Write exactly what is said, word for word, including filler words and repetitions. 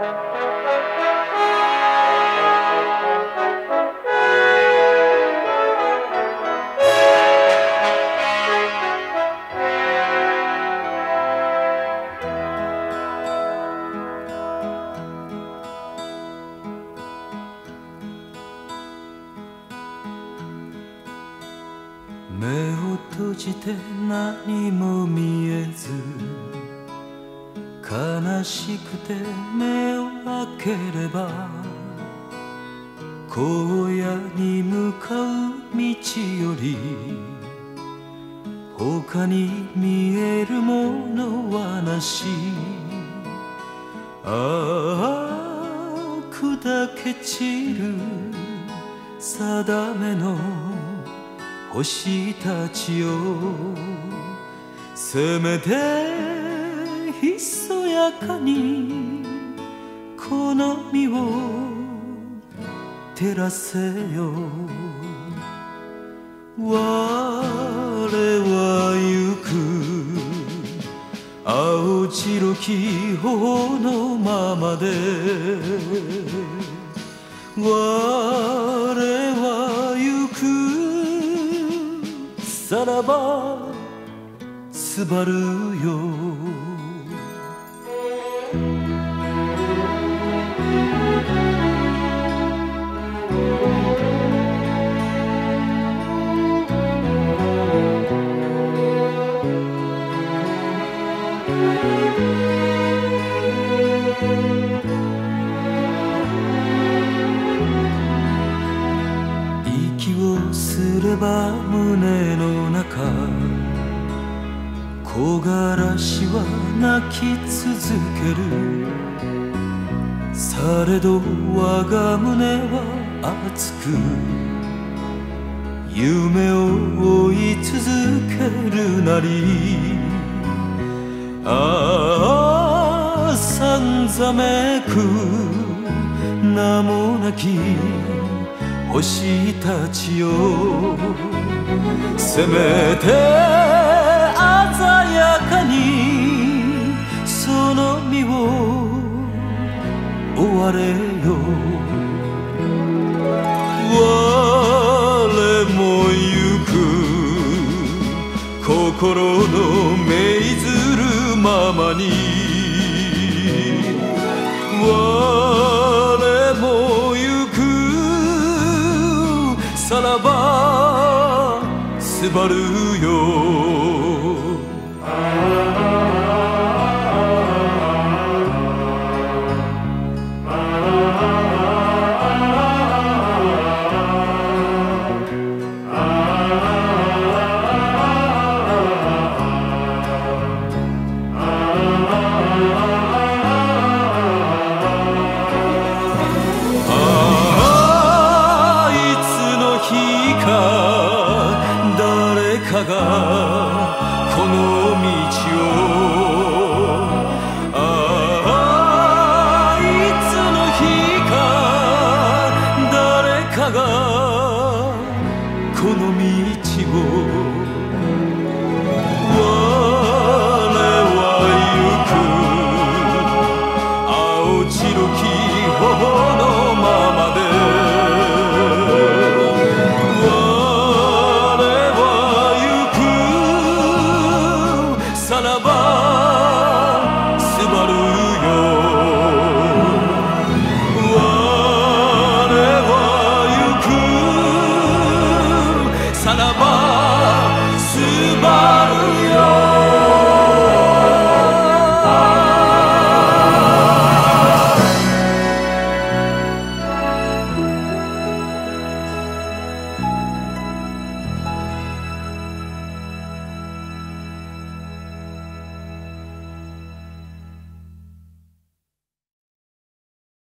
目を閉じて何も見えず、悲しくて目を開ければ荒野に向かう道より他に見えるものはなし。ああ砕け散る定めの星たちよ、せめてひそやかにこの身を照らせよ。我は行く青白き頬のままで、我は行くさらばすばるよ。息をすれば胸の中、木枯らしは泣き続ける。されど我が胸は熱く夢を追い続けるなり。ああさんざめく名もなき星たちよ、せめて鮮やかにその身を追われよ。我も行く心の命ずるままに、我も行くさらばすばるよ。